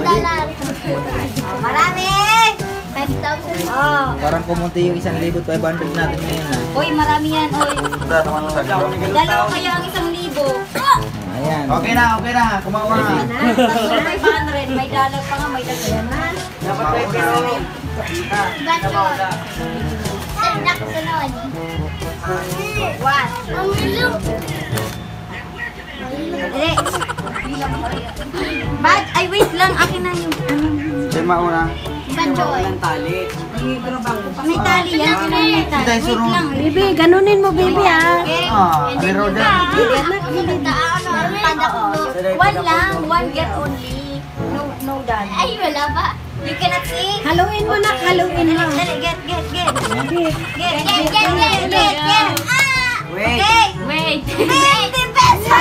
Marami! 5,000. Oh. Parang kumunti yung 1,500 natin ngayon. Uy, marami yan. Uy. Dalawa kaya ang 1,000. Ayan. Okay na. Kumawa na. 500. May dollar pa nga, may dollar na. Dapat may pero. Gachon. Anak sunod. What? Ang ilo. Dali. Bad, ay wait lang. Akin na yung Siya mauna. Banjoy. Tali. May tali yan. May tali. Wait lang. Bibi, ganunin mo, Bibi, ha? May roda. One lang. One get only. No done. Ay, wala pa. You cannot see. Haluin mo na, haluin mo. Dali, get. Get. Wait. Okay. Wait. 50 pesos!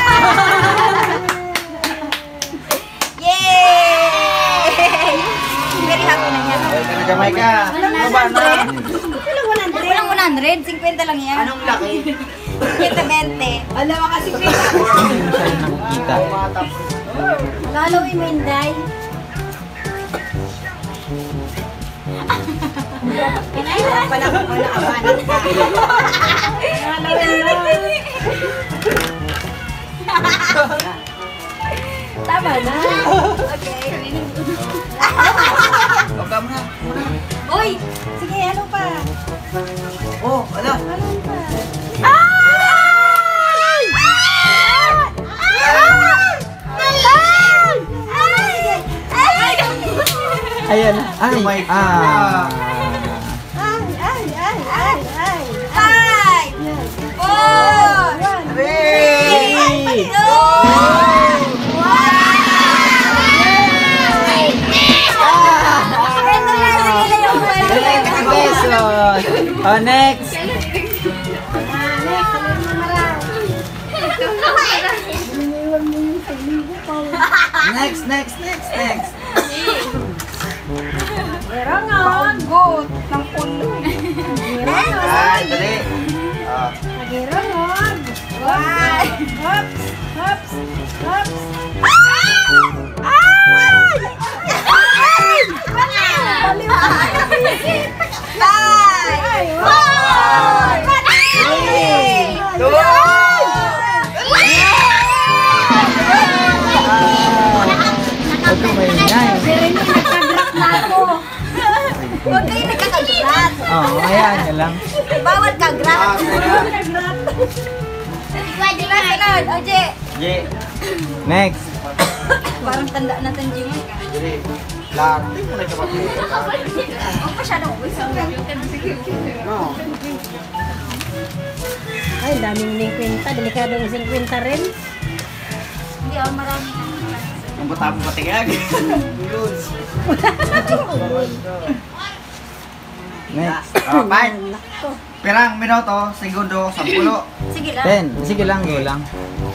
Yay! Very happy na yan. Nagamay ka. Ano ba na? Walang 100. 50 lang yan. Anong laki? 20. Alam mo kasi, Hindi mo siya nakikita. haluin mo, Inday. Pala ko pala abanan ka. Tama na. Okay. Huwag mo na. Uy! Sige, ano pa? Oh, ala. Ano pa? Ayan. Ay. my Ah. Ay. 5! 4! Three! 50 pesos. Oh, next. Next. Meron nga. Good. Ng pulo. Ay, dali. Meron nga. Hops. Huwag ka maingay. Huwag kayo nagkakagrat. Oh, ayan. Yan lang. Bawal kagrat. Pwede ba? Sunod. Oje. Ye. Next. Parang tanda na tanjingan ka. Dali. Lati mo na kapatid. Huwag masyadong usap. No. Ay, daming ning kwenta. Delikadong 50 rin. Hindi ako marami. Ang bata mo patingag. Next. Bye. Pirang minuto, segundo, 10. Sige lang. 10. Sige lang, go lang.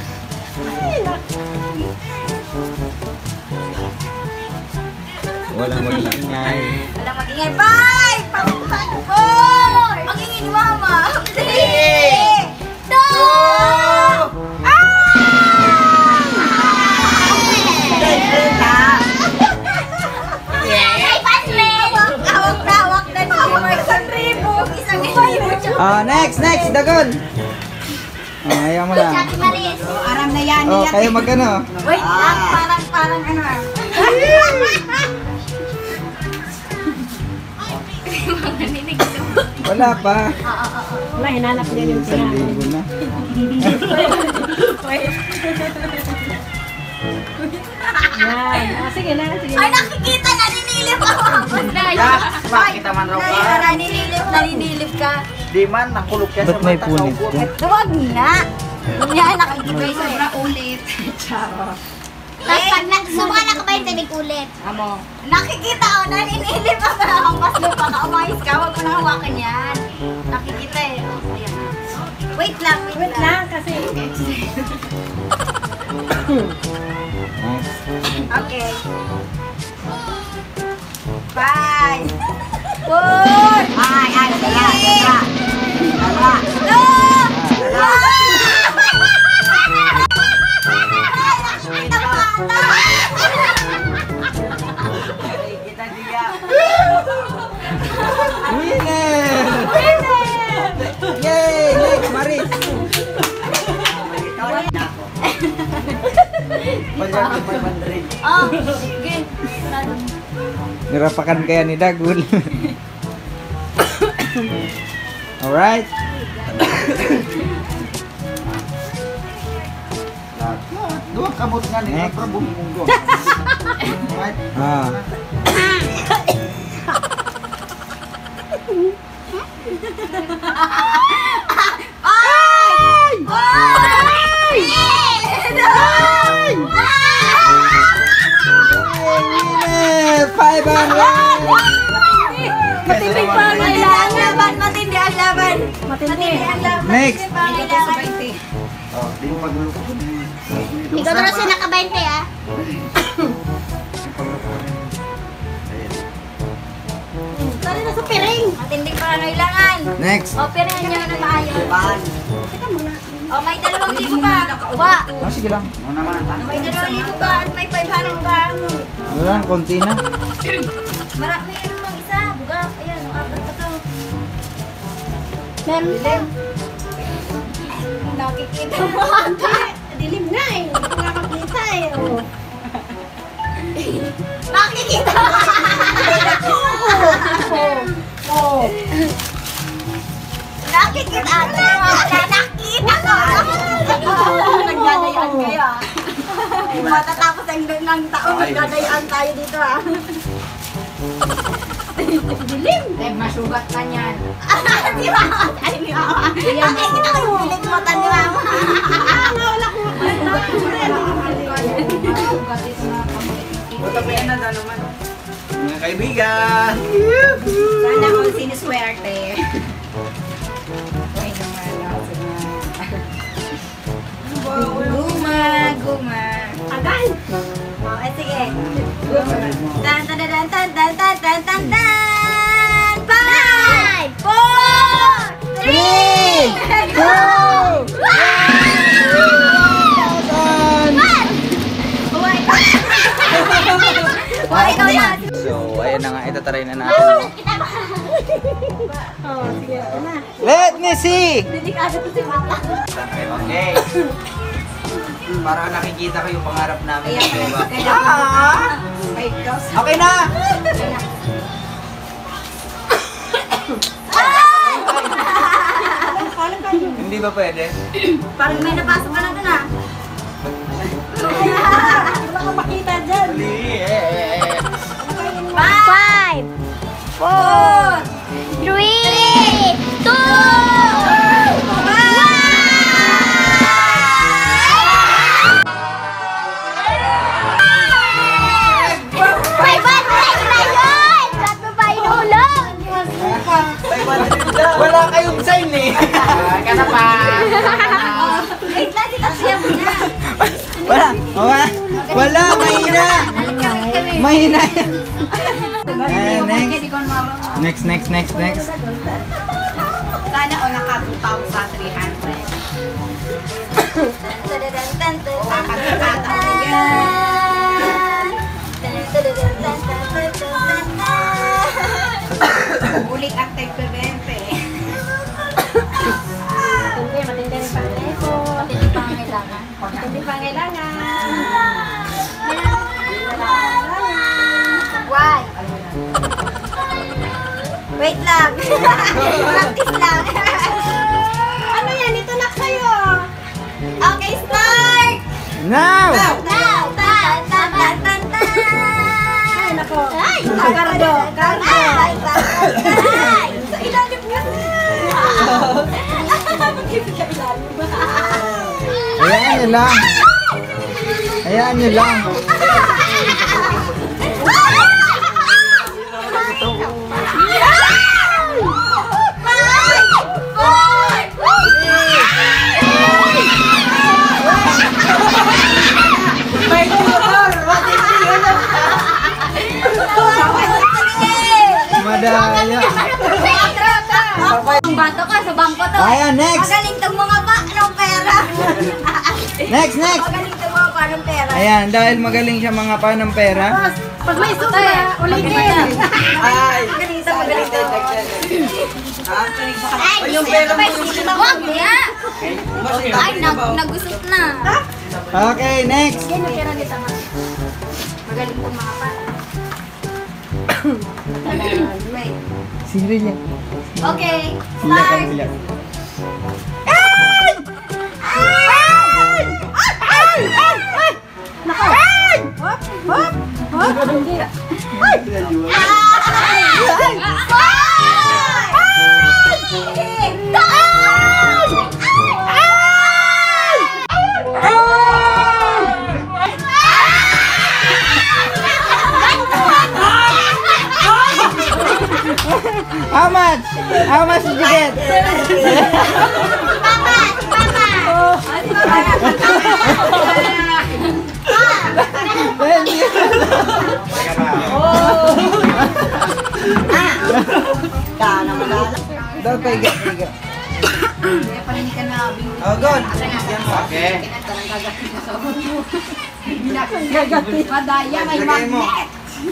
Walang mag-ingay. Walang magingay. 5! 4! Magingay ni Mama. 3! 2! Hawak na ni Mama. 1,000. Next. Dagon. Ayaw mo lang. Ate Maris. Aram na yan. Oh, kayo magkano? Wait lang. Parang ano ah. Wala pa. Wala, hinanap niya yung 1,000 na. Yan. Sige na. Ay, nakikita na ninilip ako. Bakit naman raw ka? Naninilip ka. Di man, nakulog ka sa Ba't may mata. punit naubo. ka? Huwag na. Yan, nakikita yung sobra ulit. Tapos pag subukan na ka ba yung tinig ulit? Amo. Nakikita ko, naninilip ako. Ang mas lupa ka, umayos ka. Huwag mo na hawakan yan. Nakikita eh. Oh, ayan. Wait lang. Wait lang kasi. Next. Okay. 5 4 ay, teka. 2 1 Nirapakan kaya ni Dagul. Alright. Dua kamot nga ni Next. Prabong Munggo. Right? Ah. Ay! Ay! Winner! 500! Matindi pa ang Matindi ang laban, matindi ang laban. Matindi. Ang laban. Next. Pangailangan. Oh, di mo pagluto. Ikaw na siya naka-20 ah. Tara na sa piring. Matinding pangailangan. Next. O, piringan niyo na maayos. Teka muna. O, may 2,000 pa. Wa. Oh, sige lang. Ano naman? May 2,000 pa at may 500 pa. Ano lang, konti na. Marami ano lang isa. Buga. Ayan, apat pa to. Meron pa. Nakikita mo. Dilim nga eh. Hindi ko nakakita eh. Oh. Nakikita mo. Oh. Nakikita mo. Nakita ko. Nagdadayaan kayo ah. Matatapos ang taon, nagdadayaan tayo dito ah. Dilim. Masugat ka niyan. Di ba? Ay, ni Mama. Nakikita ko yung dilim mata ni Mama. Wala ko. Buta pa yan na naman. Mga kaibigan. Sana kung siniswerte. Ay naman. Guma. Agay. Oh, eh, sige. Tan tan tan tan tan tan tan tan tan. 5, 4, 3, 2, 1. Oh, ikaw yan. So, ayan na nga, itatry na natin. Oh, sige. Ano na. Let me see! Delikado to si Mata. Okay. Para nakikita ko yung pangarap namin. Diba? Okay na! Hindi ba pwede? Parang may napasok ka na dun ah. Wala kang makita dyan. Five, 4, 3, 2, 1. Wala kayong sign eh. Kana pa. Wait lang, dito siya muna. Wala! Wala! Wala! Mahina! Mahina yan! Next! Next! Sana o naka 2,300. Ulit ang tag 20. Matindi rin pang lepo. Matindi pangailangan. Matindi pangailangan. Why? Wait lang. Practice lang. Ano yan? Ito na kayo. Okay, start! Now! Now! Tan, tan, tan, tan, tan! Ay, nako. Ay! Cardo. Ay! Ay! Sa ilalim nga. Hayaan nyo lang! Hayaan nyo lang! Madaya! Ang bato ka sa bangko to. Ayan, next! Magaling tong mga pa ng pera. Next! Magaling tong mga pa ng pera. Ayan, dahil magaling siya mga pa ng pera. Pag may sobra, ulitin. Ay! Magaling sa magaling to. Ay, yung pera mo yung Wag niya. Ay, nagusot na. Okay, next! Yan yung pera nito. Magaling tong mga pa. Okay. Siri niya. Okay. Sila ka Start. pula. How much? How much did you get? Teka ba? Daw kay ga. Oh, good. Okay. Gagatid pa daya, may Lagay mo. magnet.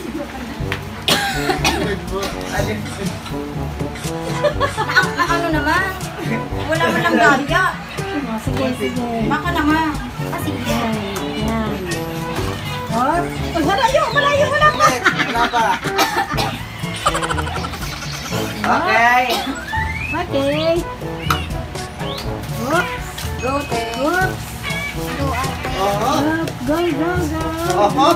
Ano naman? Wala man lang daya. Sige, sige. Baka naman. Sige. Yan. Oh, malayo, malayo, wala pa. Wala pa. Okay. Okay. Oops. Go, te. Oops. Oh. Go, go, go. Oh.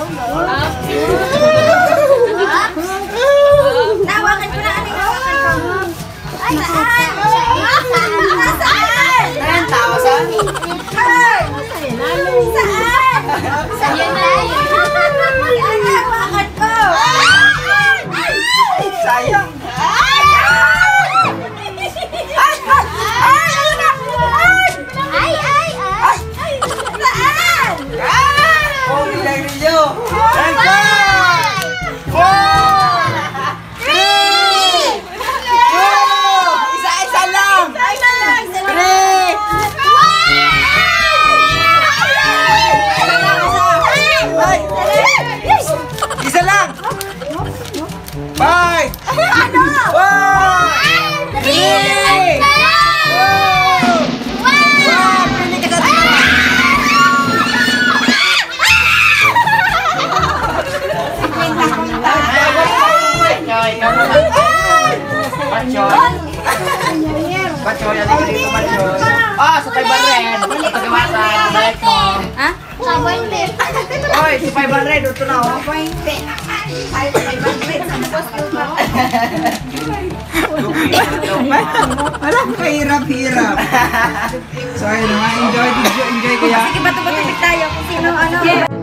Tawakan ko na ano yung hawakan ko. Ay, saan? Nasaan? 10,000? Ay! Saan? Saan na? Ay, hawakan ko. Sayang. Oh, bilang ninyo. And 5, 4, 3, 2, isa-isa lang. 3, isa lang. 5, 4, 3, 2, 1. Pili ka sa Pachoy, ano yung dito, Pachoy? Ah, sa 500. Pagkawasan, balik mo. Ha? Oy, si 500, ito na, oh. Wala, kahirap-hirap. So, ayun, enjoy kaya. Sige, bato-bato tayo kung sino ano.